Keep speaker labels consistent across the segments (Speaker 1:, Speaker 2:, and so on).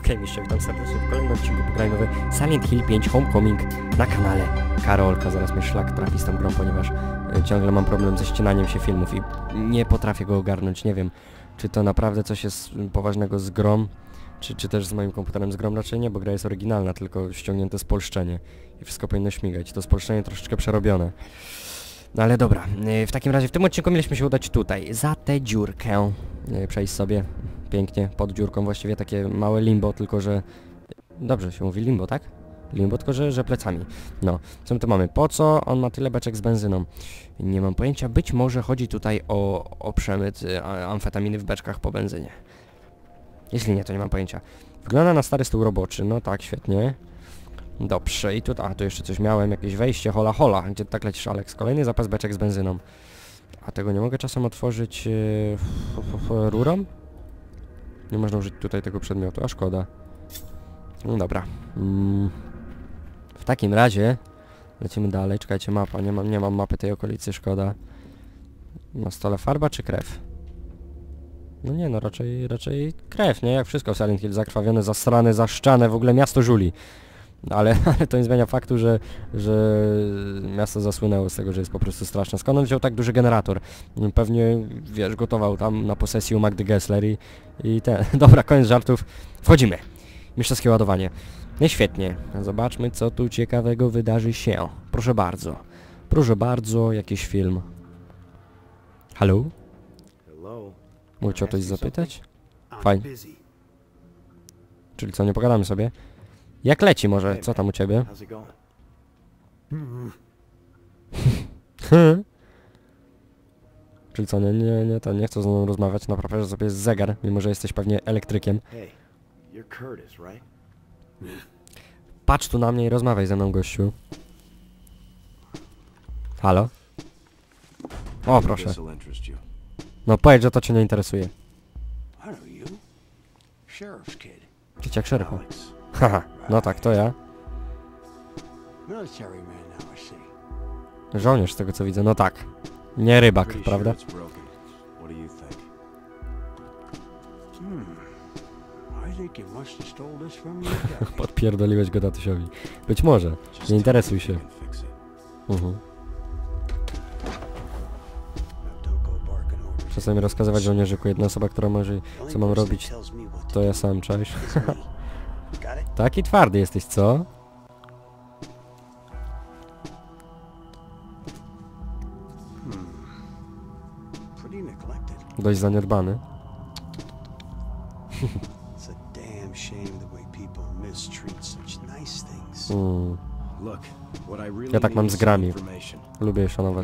Speaker 1: Mistrz, witam serdecznie w kolejnym odcinku pograjmy w Silent Hill 5 Homecoming na kanale Karolka. Zaraz mnie szlak trafi z tą grą, ponieważ ciągle mam problem ze ścinaniem się filmów i nie potrafię go ogarnąć. Nie wiem, czy to naprawdę coś jest poważnego z grą, czy też z moim komputerem z grą. Raczej nie, bo gra jest oryginalna, tylko ściągnięte spolszczenie i wszystko powinno śmigać. To spolszczenie troszeczkę przerobione. No ale dobra, w takim razie w tym odcinku mieliśmy się udać tutaj, za tę dziurkę, przejść sobie pięknie, pod dziurką właściwie takie małe limbo, tylko że... Dobrze się mówi limbo, tak? Limbo, tylko że plecami. No, co my tu mamy? Po co on ma tyle beczek z benzyną? Nie mam pojęcia, być może chodzi tutaj o przemyt amfetaminy w beczkach po benzynie. Jeśli nie, to nie mam pojęcia. Wygląda na stary stół roboczy, no tak, świetnie. Dobrze, i tu jeszcze coś miałem, jakieś wejście, hola hola, gdzie tak lecisz, Alex? Kolejny zapas beczek z benzyną. A tego nie mogę czasem otworzyć rurą? Nie można użyć tutaj tego przedmiotu, a szkoda. No dobra. W takim razie lecimy dalej, czekajcie, mapa, nie mam mapy tej okolicy, szkoda. Na stole farba czy krew? No nie, no raczej krew, nie? Jak wszystko w Silent Hill, zakrwawione, zasrane, zaszczane, w ogóle miasto żuli. Ale to nie zmienia faktu, że miasto zasłynęło z tego, że jest po prostu straszne. Skąd on wziął tak duży generator? Pewnie, wiesz, gotował tam na posesji u Magdy Gessler i ten... Dobra, koniec żartów. Wchodzimy. Mistrzowskie ładowanie. No i świetnie. Zobaczmy, co tu ciekawego wydarzy się. Proszę bardzo. Proszę bardzo, jakiś film. Halo? Mógł o coś zapytać? Fajnie. Czyli co, nie pogadamy sobie? Jak leci może? Co tam u ciebie? Czyli co, nie chcę z mną rozmawiać, naprawdę, że sobie jest zegar, mimo że jesteś pewnie elektrykiem. Patrz tu na mnie i rozmawiaj ze mną, gościu. Halo? O, proszę. No powiedz, że to cię nie interesuje. Dzieciak szeryfa. Haha, no tak, to ja. Żołnierz z tego co widzę, no tak. Nie rybak, prawda? Podpierdoliłeś go tatusiowi. Być może. Nie interesuj się. Czasami rozkazywać żołnierzyku. Jedna osoba, która może co mam robić, to ja sam, cześć. Taki twardy jesteś, co? Dość zaniedbany. Ja tak mam z grami. Lubię je szanować.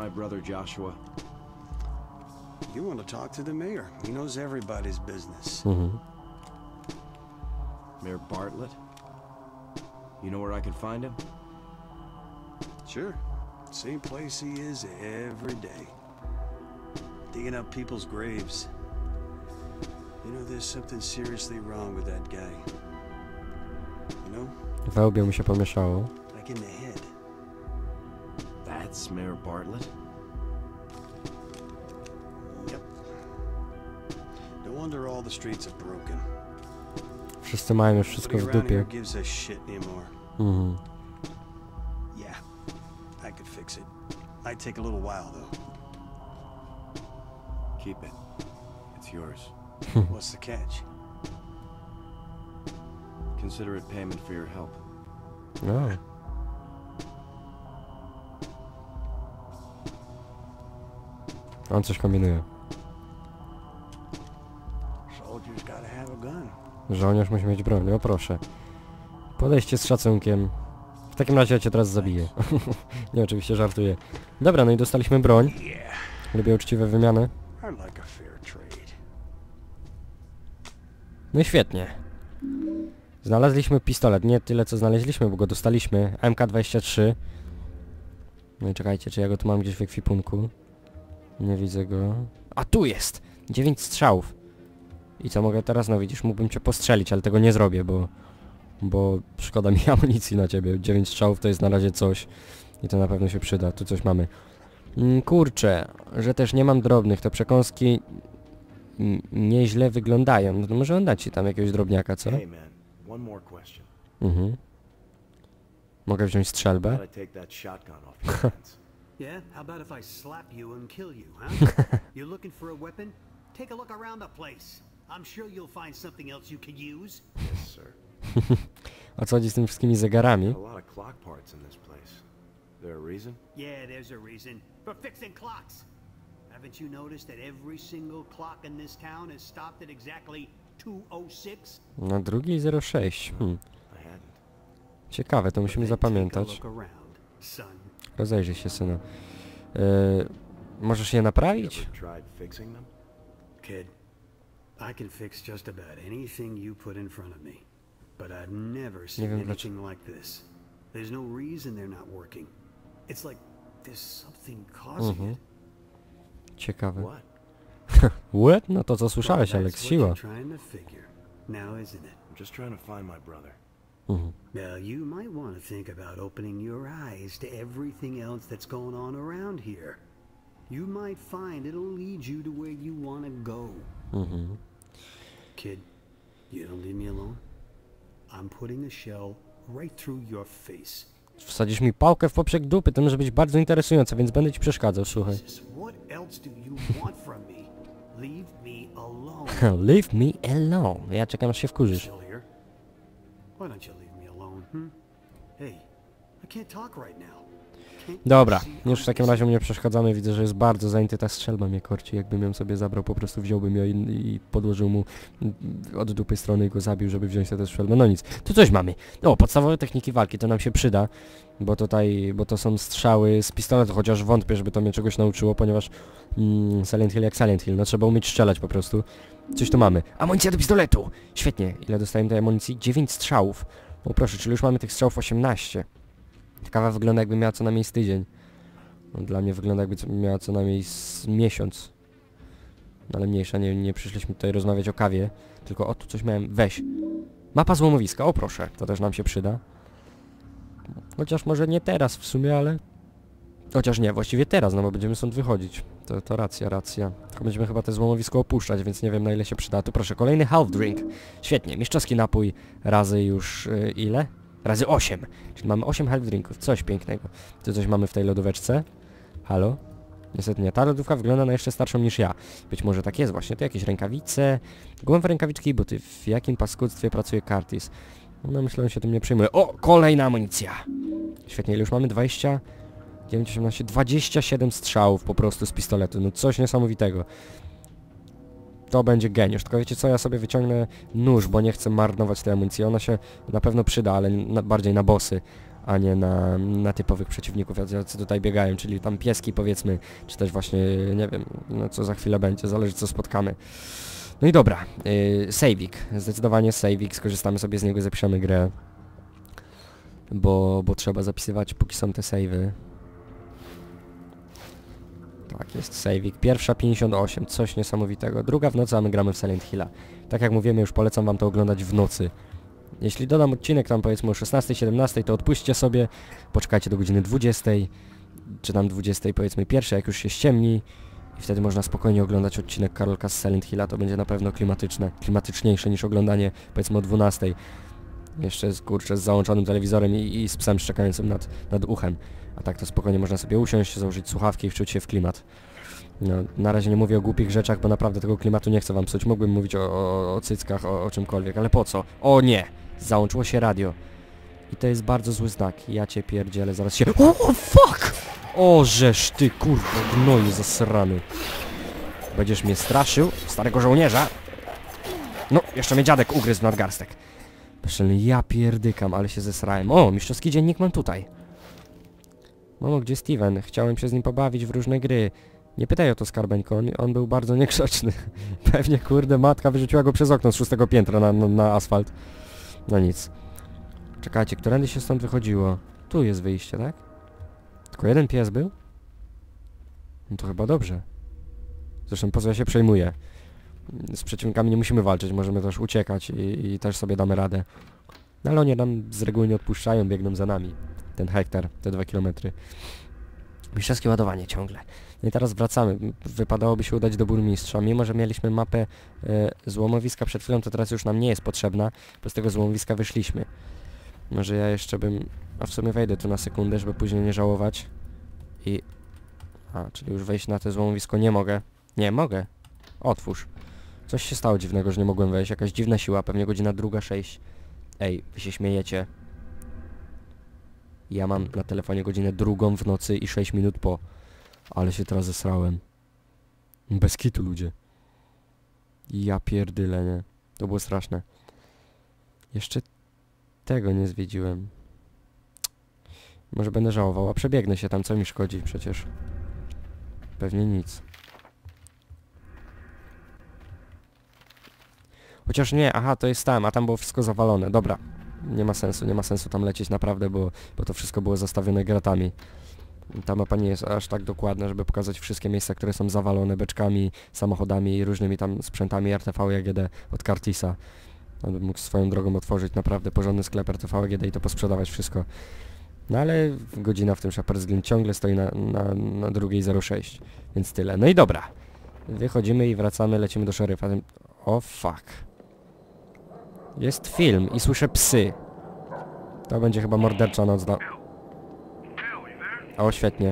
Speaker 2: Mayor Bartlett? You know where I can find him?
Speaker 3: Sure. Same place he is every day. Digging up people's graves. You know, there's something seriously wrong with that guy. You know?
Speaker 1: We łbie mu się pomieszało.
Speaker 3: Like in the head.
Speaker 2: That's Mayor Bartlett?
Speaker 3: Yep. No wonder all the streets are broken.
Speaker 1: Wszyscy mają już wszystko w dupie.
Speaker 3: Yeah, I could fix it. Might take a little while though.
Speaker 2: Keep it. It's yours.
Speaker 3: What's the catch?
Speaker 2: Consider it payment for your help.
Speaker 1: No. On coś kombinuje.
Speaker 3: Soldiers gotta have a gun.
Speaker 1: Żołnierz musi mieć broń, o proszę. Podejście z szacunkiem. W takim razie ja cię teraz zabiję. Nie, oczywiście żartuję. Dobra, no i dostaliśmy broń. Lubię uczciwe wymiany. No i świetnie. Znaleźliśmy pistolet. Nie tyle co znaleźliśmy, bo go dostaliśmy. MK23. No i czekajcie, czy ja go tu mam gdzieś w ekwipunku. Nie widzę go. A tu jest! 9 strzałów. I co mogę teraz? No widzisz, mógłbym cię postrzelić, ale tego nie zrobię, bo szkoda mi amunicji na ciebie. 9 strzałów to jest na razie coś i to na pewno się przyda. Tu coś mamy. Kurczę, że też nie mam drobnych. Te przekąski nieźle wyglądają. No to może on da ci tam jakiegoś drobniaka, co?
Speaker 2: Hey man, one more question.
Speaker 1: Mogę wziąć strzelbę?
Speaker 2: Gotta take that shotgun off your hands.
Speaker 3: Yeah? How about if I slap you and kill you, huh? You're looking for a weapon? Take a look around the place. I'm sure you'll find something else you could use.
Speaker 2: Yes, sir.
Speaker 1: O co chodzi z tymi wszystkimi zegarami?
Speaker 2: A lot of clock parts in this place. There a reason?
Speaker 3: Yeah, there's a reason. For fixing clocks. Haven't you noticed that every single clock in this town is stopped at exactly 2:06?
Speaker 1: Na drugiej 06.
Speaker 2: I hadn't.
Speaker 1: Ciekawe, to musimy
Speaker 3: Then take a
Speaker 1: zapamiętać.
Speaker 3: look around, son.
Speaker 1: Rozejrzyj się, synu. Możesz je naprawić?
Speaker 2: Ever tried fixing them?
Speaker 3: Kid, I can fix just about anything you put in front of me. But I've never seen
Speaker 1: wiem
Speaker 3: anything like this. There's no reason they're not working. It's like there's something causing it.
Speaker 1: Ciekawe.
Speaker 2: What?
Speaker 1: What? No to co słyszałeś,
Speaker 3: Well,
Speaker 1: Alex,
Speaker 3: that's what
Speaker 1: siła.
Speaker 3: you're trying to figure. Now, isn't it?
Speaker 2: I'm just trying to find my brother.
Speaker 3: Now, you might want to think about opening your eyes to everything else that's going on around here. You might find it'll lead you to where you want to go. Kid, you don't leave me alone. I'm putting a shell right through your face.
Speaker 1: Wsadzisz mi pałkę w poprzek dupy, to może być bardzo interesujące, więc będę ci przeszkadzał, słuchaj.
Speaker 3: Jesus, what else do you want from me? Leave me alone.
Speaker 1: Leave me alone. Ja czekam, aż się wkurzysz.
Speaker 3: Still here? Why don't you leave me alone, Hey, I can't talk right now. Can't
Speaker 1: Dobra,
Speaker 3: you see
Speaker 1: już w
Speaker 3: I'm
Speaker 1: takim razie mu nie przeszkadzamy, widzę, że jest bardzo zajęty, ta strzelba mnie korci, jakbym ją sobie zabrał, po prostu wziąłbym ją i podłożył mu od dupy strony i go zabił, żeby wziąć tę strzelbę. No nic, tu coś mamy. O, podstawowe techniki walki, to nam się przyda, bo to są strzały z pistoletu, chociaż wątpię, żeby to mnie czegoś nauczyło, ponieważ Silent Hill jak Silent Hill, no trzeba umieć strzelać po prostu. Coś tu mamy. Amunicja do pistoletu! Świetnie, ile dostajemy tej amunicji? 9 strzałów. O proszę, czyli już mamy tych strzałów 18. Kawa wygląda, jakby miała co najmniej z tydzień. No, dla mnie wygląda, jakby miała co najmniej z miesiąc. No, ale mniejsza, nie przyszliśmy tutaj rozmawiać o kawie, tylko o tu coś miałem. Weź. Mapa złomowiska, o proszę, to też nam się przyda. Chociaż może nie teraz w sumie, ale... Chociaż nie, właściwie teraz, no bo będziemy stąd wychodzić. To racja. Tylko będziemy chyba te złomowisko opuszczać, więc nie wiem, na ile się przyda. Tu proszę, kolejny half drink. Świetnie, mistrzowski napój razy już ile? Razy 8. Czyli mamy 8 half drinków. Coś pięknego. Tu coś mamy w tej lodóweczce. Halo? Niestety nie. Ta lodówka wygląda na jeszcze starszą niż ja. Być może tak jest właśnie. Tu jakieś rękawice. Gumowe rękawiczki i buty. W jakim paskudztwie pracuje Curtis? No myślę, że się tym nie przejmuje. O! Kolejna amunicja! Świetnie. Ile już mamy? 20... 9, 18, 27 strzałów po prostu z pistoletu. No coś niesamowitego. To będzie geniusz. Tylko wiecie co? Ja sobie wyciągnę nóż, bo nie chcę marnować tej amunicji. Ona się na pewno przyda, ale bardziej na bossy, a nie na typowych przeciwników, jacy tutaj biegają, czyli tam pieski powiedzmy, czy też właśnie, nie wiem, no co za chwilę będzie, zależy co spotkamy. No i dobra, saveik, zdecydowanie saveik, skorzystamy sobie z niego, zapiszemy grę, bo trzeba zapisywać, póki są te savey. Tak, jest saveik. Pierwsza 58, coś niesamowitego. Druga w nocy, a my gramy w Silent Hilla. Tak jak mówimy, już polecam wam to oglądać w nocy. Jeśli dodam odcinek tam powiedzmy o 16, 17, to odpuśćcie sobie, poczekajcie do godziny 20, czy tam 20 powiedzmy pierwszej, jak już się ściemni i wtedy można spokojnie oglądać odcinek Karolka z Silent Hilla, to będzie na pewno klimatyczniejsze niż oglądanie powiedzmy o 12. Jeszcze kurczę z załączonym telewizorem i z psem szczekającym nad uchem. A tak to spokojnie można sobie usiąść, założyć słuchawki i wczuć się w klimat. No, na razie nie mówię o głupich rzeczach, bo naprawdę tego klimatu nie chcę wam psuć. Mógłbym mówić o cyckach, o czymkolwiek, ale po co? O nie! Załączyło się radio. I to jest bardzo zły znak. Ja cię pierdzielę, zaraz się... O, fuck! O, żeż ty, kurwa, gnoju zasrany. Będziesz mnie straszył, starego żołnierza? No, jeszcze mnie dziadek ugryzł w nadgarstek. Ja pierdykam, ale się zesrałem. O, mistrzowski dziennik mam tutaj. Mamo, gdzie Steven? Chciałem się z nim pobawić w różne gry. Nie pytaj o to, skarbeńko, on był bardzo niegrzeczny. Pewnie, kurde, matka wyrzuciła go przez okno z 6. piętra na asfalt. No nic. Czekajcie, którędy się stąd wychodziło? Tu jest wyjście, tak? Tylko jeden pies był? No to chyba dobrze. Zresztą po co ja się przejmuję? Z przeciwnikami nie musimy walczyć, możemy też uciekać i też sobie damy radę. No ale oni nam z reguły nie odpuszczają, biegną za nami. Ten hektar, te 2 kilometry. Mistrzowskie ładowanie ciągle. No i teraz wracamy. Wypadałoby się udać do burmistrza. Mimo że mieliśmy mapę złomowiska przed chwilą, to teraz już nam nie jest potrzebna, bo z tego złomowiska wyszliśmy. Może ja jeszcze bym... A w sumie wejdę tu na sekundę, żeby później nie żałować. I... A, czyli już wejść na to złomowisko nie mogę. Nie, mogę. Otwórz. Coś się stało dziwnego, że nie mogłem wejść. Jakaś dziwna siła, pewnie godzina 2:06. Ej, wy się śmiejecie. Ja mam na telefonie godzinę 2 w nocy i 6 minut po. Ale się teraz zesrałem. Bez kitu, ludzie. Ja pierdyle, nie? To było straszne. Jeszcze tego nie zwiedziłem. Może będę żałował, a przebiegnę się tam, co mi szkodzi przecież. Pewnie nic. Chociaż nie, aha, to jest tam, a tam było wszystko zawalone. Dobra, nie ma sensu tam lecieć naprawdę, bo to wszystko było zastawione gratami. Ta mapa nie jest aż tak dokładna, żeby pokazać wszystkie miejsca, które są zawalone beczkami, samochodami i różnymi tam sprzętami RTV i AGD od Curtisa. On by mógł swoją drogą otworzyć naprawdę porządny sklep RTV AGD i to posprzedawać wszystko. No ale godzina w tym Shepherd's Glen ciągle stoi na 2:06, więc tyle. No i dobra. Wychodzimy i wracamy, lecimy do szeryfa. O fuck. Jest film i słyszę psy. To będzie chyba mordercza noc. O, świetnie.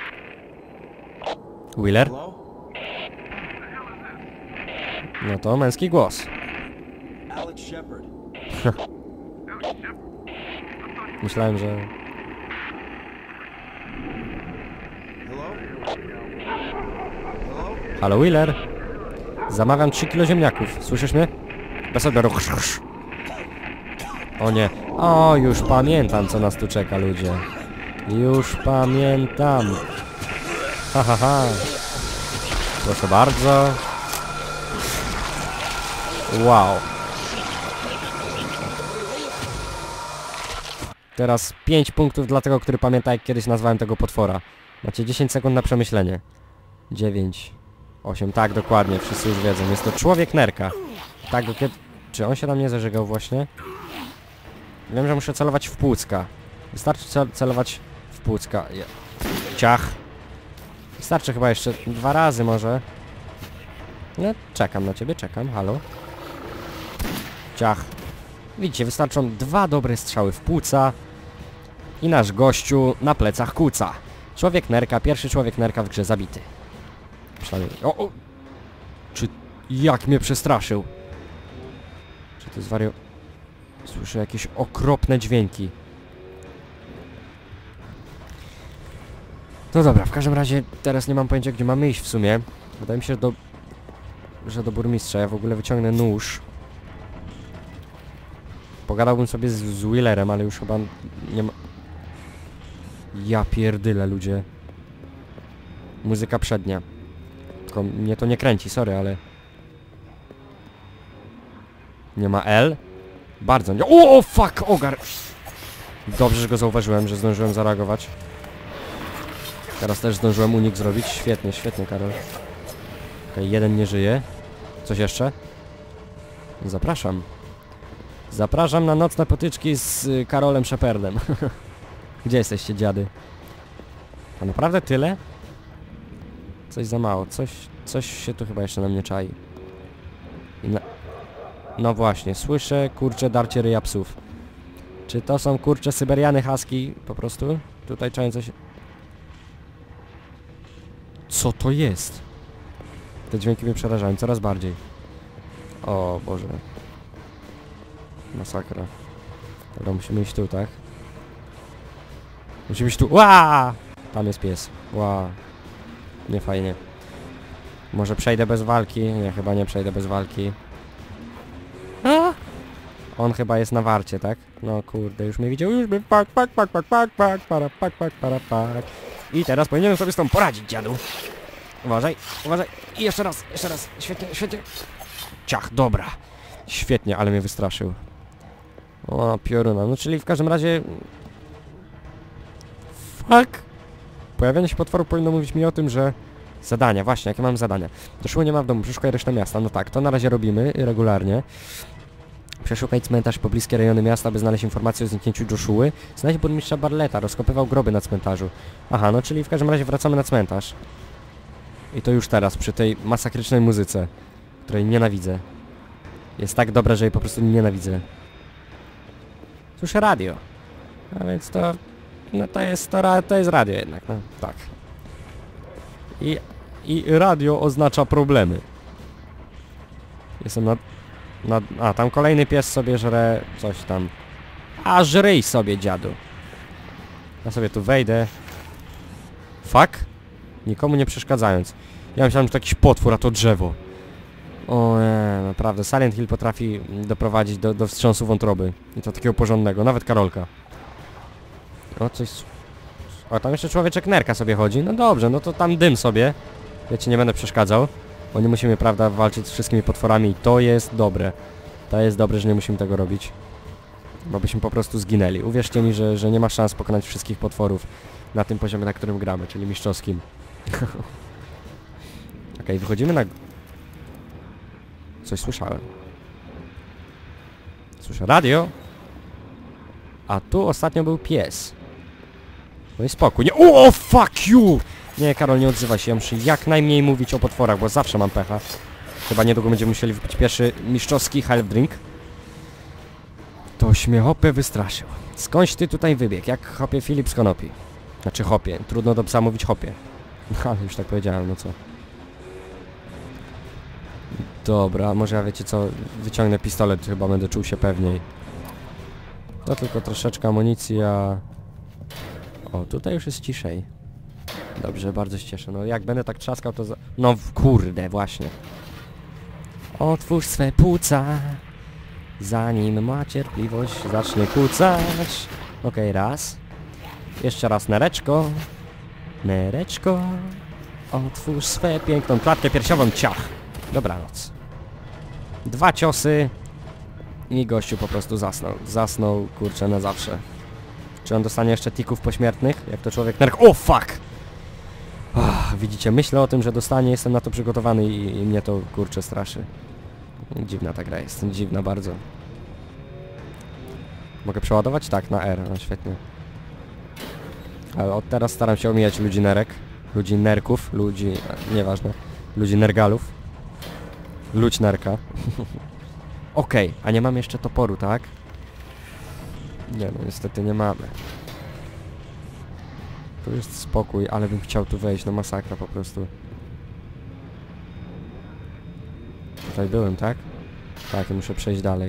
Speaker 1: Wheeler? No to męski głos.
Speaker 3: Alex Shepard.
Speaker 1: Myślałem, że... Halo, Wheeler? Zamawiam 3 kilo ziemniaków. Słyszysz mnie? Bez odbioru. O nie. O, już pamiętam, co nas tu czeka, ludzie. Już pamiętam. Ha, ha, ha. Proszę bardzo. Wow. Teraz 5 punktów dla tego, który pamięta, jak kiedyś nazwałem tego potwora. Macie 10 sekund na przemyślenie. 9, 8, tak, dokładnie, wszyscy już wiedzą. Jest to człowiek nerka. Tak, czy on się tam nie zażygał właśnie? Wiem, że muszę celować w płucka. Wystarczy celować w płucka. Ciach. Wystarczy chyba jeszcze 2 razy może. No, czekam na ciebie, czekam, halo. Ciach. Widzicie, wystarczą 2 dobre strzały w płuca i nasz gościu na plecach kuca. Człowiek nerka, pierwszy człowiek nerka w grze zabity. Przynajmniej... O! Czy... Jak mnie przestraszył? Czy to zwario... Słyszę jakieś okropne dźwięki. No dobra, w każdym razie teraz nie mam pojęcia, gdzie mamy iść w sumie. Wydaje mi się, że do burmistrza. Ja w ogóle wyciągnę nóż. Pogadałbym sobie z Wheelerem, ale już chyba nie ma... Ja pierdyle, ludzie. Muzyka przednia. Tylko mnie to nie kręci, sorry, ale... Nie ma L? Bardzo nie... O, fuck! Ogar! Dobrze, że go zauważyłem, że zdążyłem zareagować. Teraz też zdążyłem unik zrobić. Świetnie, świetnie, Karol. Okej, jeden nie żyje. Coś jeszcze? Zapraszam. Zapraszam na nocne potyczki z Karolem Shepardem. Gdzie jesteście, dziady? A naprawdę tyle? Coś za mało. Coś się tu chyba jeszcze na mnie czai. No właśnie, słyszę, kurcze, darcie ryja psów. Czy to są, kurcze, Syberiany husky po prostu? Tutaj czające się... Co to jest? Te dźwięki mnie przerażają coraz bardziej. O Boże. Masakra. Dobra, musimy iść tu, tak? Musimy iść tu... Ła! Tam jest pies. Ła. Nie fajnie. Może przejdę bez walki? Nie, chyba nie przejdę bez walki. A! On chyba jest na warcie, tak? No kurde, już mnie widział, już by pak. I teraz powinienem sobie z tą poradzić, dziadu. Uważaj, uważaj. I jeszcze raz, świetnie, świetnie. Ciach, dobra. Świetnie, ale mnie wystraszył. O, pioruna. No czyli w każdym razie... Fuck! Pojawienie się potworu powinno mówić mi o tym, że... Zadania, właśnie, jakie mam zadania? Joshuły nie ma w domu, przeszukaj resztę miasta. No tak, to na razie robimy regularnie. Przeszukaj cmentarz i pobliskie rejony miasta, aby znaleźć informacje o zniknięciu Joshuły. Znajdź burmistrza Barletta, rozkopywał groby na cmentarzu. Aha, no czyli w każdym razie wracamy na cmentarz. I to już teraz, przy tej masakrycznej muzyce, której nienawidzę. Jest tak dobra, że jej po prostu nienawidzę. Słyszę radio. A więc to... No to jest radio jednak, no tak. I radio oznacza problemy. Jestem a, tam kolejny pies sobie żre coś tam. A, żryj sobie, dziadu. Ja sobie tu wejdę. Fuck? Nikomu nie przeszkadzając. Ja myślałem, że to jakiś potwór, a to drzewo. O nie, naprawdę. Silent Hill potrafi doprowadzić do wstrząsu wątroby. I to takiego porządnego. Nawet Karolka. O, coś... O, tam jeszcze człowieczek nerka sobie chodzi. No dobrze, no to tam dym sobie. Ja ci nie będę przeszkadzał. Bo nie musimy, prawda, walczyć z wszystkimi potworami. I to jest dobre. To jest dobre, że nie musimy tego robić. Bo byśmy po prostu zginęli. Uwierzcie mi, że nie ma szans pokonać wszystkich potworów na tym poziomie, na którym gramy, czyli mistrzowskim. Okej, wychodzimy na... Coś słyszałem. Słyszę radio. A tu ostatnio był pies. No i spokój. Nie... O, fuck you! Nie, Karol, nie odzywaj się. Ja muszę jak najmniej mówić o potworach, bo zawsze mam pecha. Chyba niedługo będziemy musieli wypić pierwszy mistrzowski health drink. Toś mnie hopie wystraszył. Skądś ty tutaj wybiegł? Jak hopie Filip z Konopi. Znaczy hopie. Trudno do psa mówić hopie. No, ale już tak powiedziałem, no co. Dobra, może ja wiecie co, wyciągnę pistolet, chyba będę czuł się pewniej. To tylko troszeczkę amunicji, a... O, tutaj już jest ciszej. Dobrze, bardzo się cieszę. No jak będę tak trzaskał, to za... No kurde, właśnie. Otwórz swe płuca, zanim ma cierpliwość zacznie kucać. Okej, raz. Jeszcze raz, nereczko. Nereczko. Otwórz swe piękną klatkę piersiową, ciach. Dobranoc. 2 ciosy i gościu po prostu zasnął. Zasnął, kurczę, na zawsze. Czy on dostanie jeszcze tików pośmiertnych? Jak to człowiek nerk... O, fuck! Widzicie, myślę o tym, że dostanie, jestem na to przygotowany i mnie to, kurczę, straszy. Dziwna ta gra jest, dziwna bardzo. Mogę przeładować? Tak, na R, no świetnie. Ale od teraz staram się omijać ludzi nerek. Ludzi nerków, ludzi... nieważne. Ludzi nergalów. Ludź nerka. Okej, a nie mam jeszcze toporu, tak? Nie, no niestety nie mamy. Tu jest spokój, ale bym chciał tu wejść, no masakra po prostu. Tutaj byłem, tak? Tak, i muszę przejść dalej.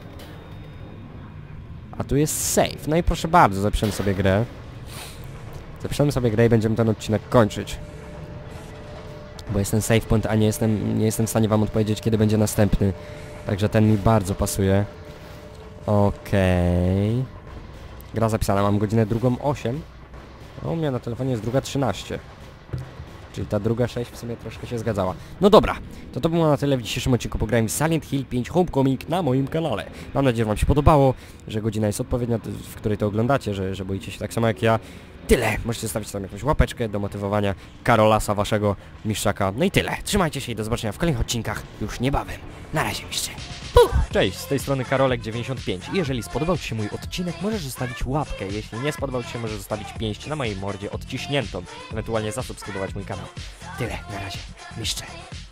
Speaker 1: A tu jest save. No i proszę bardzo, zapiszemy sobie grę. Zapiszemy sobie grę i będziemy ten odcinek kończyć. Bo jest ten save point, a nie jestem w stanie wam odpowiedzieć, kiedy będzie następny. Także ten mi bardzo pasuje. Okej. Gra zapisana, mam godzinę 2:08. A u mnie na telefonie jest 2:13. Czyli ta 2:06 w sumie troszkę się zgadzała. No dobra, to było na tyle w dzisiejszym odcinku. Pograłem w Silent Hill 5 Homecoming na moim kanale. Mam nadzieję, że wam się podobało, że godzina jest odpowiednia, w której to oglądacie, że boicie się tak samo jak ja. Tyle. Możecie zostawić tam jakąś łapeczkę do motywowania Karolasa, waszego mistrzaka. No i tyle. Trzymajcie się i do zobaczenia w kolejnych odcinkach już niebawem. Na razie, mistrze. Cześć, z tej strony Karolek95. Jeżeli spodobał ci się mój odcinek, możesz zostawić łapkę. Jeśli nie spodobał ci się, możesz zostawić pięść na mojej mordzie odciśniętą. Ewentualnie zasubskrybować mój kanał. Tyle, na razie, mistrze.